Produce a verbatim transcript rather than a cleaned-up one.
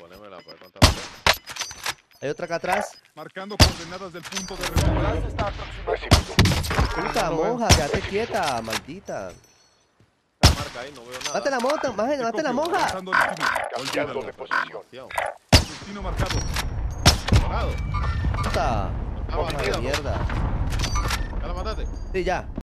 ponémela, pues, contar. Hay otra acá atrás. Marcando coordenadas del punto de recarga. Se está aproximando. Puta monja, quédate quieta, maldita. La marca ahí, no veo nada. Mate la monta, mate, mate la monja. Avanzando al destino. Cambiando de posición. Demasiado. Destino marcado. Parado. Puta. Ah, Monja de bandido. mierda. ¿Ya la mataste? Sí, ya.